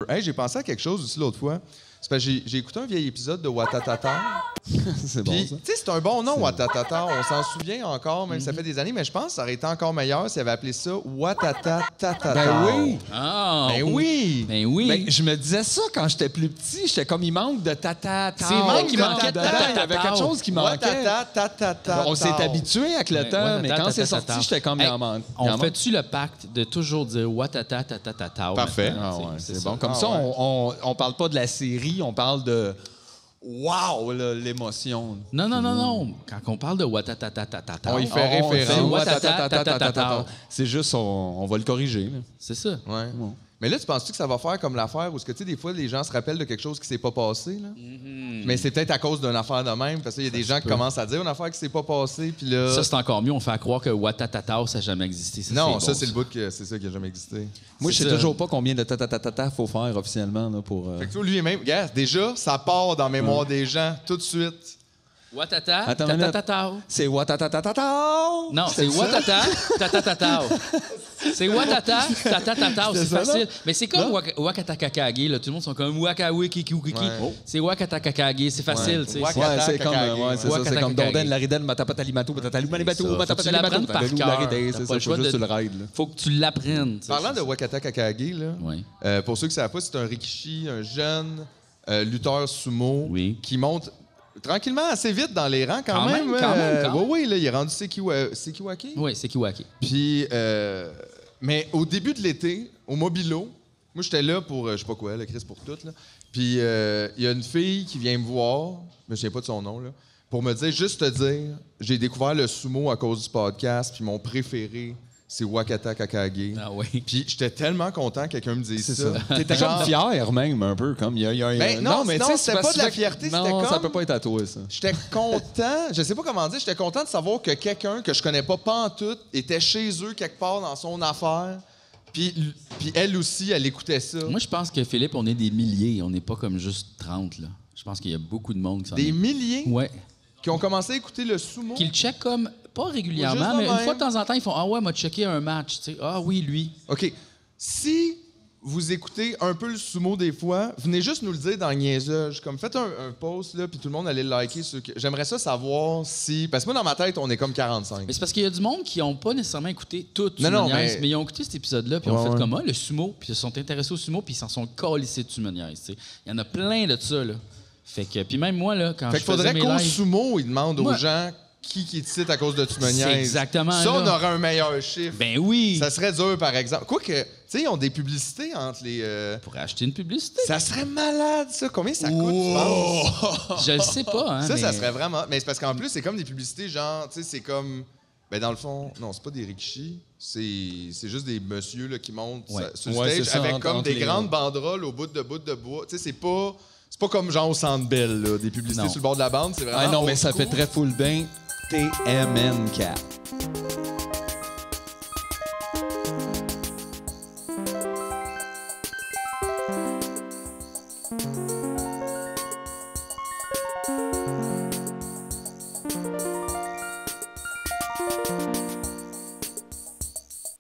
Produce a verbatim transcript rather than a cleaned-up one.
Hey, j'ai pensé à quelque chose aussi l'autre fois. C'est parce que j'ai, j'ai écouté un vieil épisode de Watatata. C'est bon, Puis, ça. tu sais, c'est un bon nom, Watatata. On s'en souvient encore, même si ça fait des années, mais je pense que ça aurait été encore meilleur s'il avait appelé ça Watatatata. Ben oui! Ah! Ben oui! Ben oui! Ben, je me disais ça quand j'étais plus petit. J'étais comme, il manque de tata. C'est vrai qu'il manquait de dedans. Il y avait quelque chose qui manquait. Watatatata. On s'est habitué avec le Ouais, temps, watata, mais quand c'est tatata. sorti, j'étais comme, il Hey, en manque. Il On en fait-tu le pacte de toujours dire watata tatata? Parfait. manque. Ah ouais, c'est bon. Comme Ah ça, ouais. on, on, on parle pas de la série, on parle de... Wow, là, l'émotion. Non, non, non, non. Quand on parle de watata tatata, On y fait On- on référence. fait Watata, watata. C'est juste, on, on va le corriger. là. c'est ça. Ouais. Mais là, tu penses-tu que ça va faire comme l'affaire où, ce que, tu sais, des fois, les gens se rappellent de quelque chose qui s'est pas passé, là? Mais c'est peut-être à cause d'une affaire de même, parce qu'il y a des gens qui commencent à dire une affaire qui s'est pas passée, puis là... Ça, c'est encore mieux. On fait croire que watatata, ça n'a jamais existé. Ça, non, c'est ça, bon, c'est le bout que c'est ça qui a jamais existé. Moi, je C'est sais ça. toujours pas combien de tata faut faire officiellement là, pour... euh, Fait que toi, lui-même, regarde, déjà, ça part dans la mémoire des gens tout de suite. Watata Attends une minute. tatata. C'est watatatatata. Non, c'est watata tatata. C'est watata tatata. C'est ça, facile. Mais c'est comme waka- wakatakakage. Là. Tout le monde sont comme wakawikikikiki. Ouais. C'est wakatakakage. C'est facile. tu sais. Waka- Ouais, c'est comme, Kakage, ouais, c'est ouais. ça, c'est comme Kakage. Donden, Laridel, Matapatalimato, Matatalimanibato, Faut que tu Matapatalimato, l'apprennes par Tatalou, cœur. Laridel, T'as c'est pas ça, le faut choix juste de- sur le ride. là. Faut que tu l'apprennes. tu sais. Parlant de Wakata Kakage, là, Oui. euh, pour ceux qui ne savent pas, c'est un rikishi, un jeune euh, lutteur sumo Oui. qui monte tranquillement assez vite dans les rangs quand, Quand même, quand euh, même, quand oui, oui, là, il est rendu Sekiwa- Sekiwaki. Oui, c'est Kiwaki. Puis, euh, mais au début de l'été, au Mobilo, moi, j'étais là pour, euh, je sais pas quoi, le Chris pour tout, là. Puis, euh, il y a une fille qui vient me voir, je me souviens pas de son nom, là, pour me dire, juste te dire, j'ai découvert le sumo à cause du podcast, puis mon préféré, c'est Wakata Kakage. Ah oui. Puis, j'étais tellement content que quelqu'un me dise C'est ça. ça. T'étais comme fier même, un peu, comme il y a, il y a un- Ben, non, mais non, tu sais, c'était c'est pas parce de la que- fierté, c'était Non, ça comme- peut pas être à toi, ça. J'étais content, je sais pas comment dire, j'étais content de savoir que quelqu'un que je connais pas pantoute était chez eux quelque part dans son affaire. Puis, puis elle aussi, elle écoutait ça. Moi, je pense que Philippe, on est des milliers. On n'est pas comme juste trente. Là. Je pense qu'il y a beaucoup de monde qui s'en Des est- milliers Ouais. qui ont commencé à écouter le sumo. Qui le check comme, pas régulièrement, Juste de mais une même. fois de temps en temps, ils font ah ouais, m'a checké un match. Tu sais. Ah oui, lui. OK. Si vous écoutez un peu le sumo des fois, venez juste nous le dire dans le niaisage. Comme faites un, un post, là, puis tout le monde allait le liker. Ceux qui- J'aimerais ça savoir si... Parce que moi, dans ma tête, on est comme quarante-cinq. Mais c'est parce qu'il y a du monde qui n'ont pas nécessairement écouté tout Non, non, Tumoniaise, mais- mais... ils ont écouté cet épisode-là, puis ils Ouais, ont fait ouais. comme ah, le sumo, puis ils se sont intéressés au sumo, puis ils s'en sont calissés de Tumoniaise. tu sais. Il y en a plein de ça, là. Fait que, puis même moi, là, quand Fait je qu'il faisais faudrait mes qu'au lives... sumo, ils demandent Moi- aux gens qui qui te cite à cause de Tumoniaise. C'est exactement Ça, on là. aurait un meilleur chiffre. Ben oui! Ça serait dur, par exemple. Quoique, tu sais, ils ont des publicités entre les... euh, Pour acheter une publicité. Ça serait malade, ça. Combien ça coûte, tu penses? Je le sais pas, hein. Ça, mais... ça serait vraiment... Mais c'est parce qu'en plus, c'est comme des publicités, genre, tu sais, c'est comme... Ben, dans le fond, non, c'est pas des rikishi. C'est c'est juste des messieurs là, qui montent Ouais. sur le Ouais, stage c'est ça, avec entre- comme entre des les- grandes banderoles au bout de bout de bois. Tu sais, c'est pas... C'est pas comme genre au Centre Bell, là, des publicités Non. sur le bord de la bande. C'est vraiment Ah non, mais old ça school. fait très full bien. T M N quatre.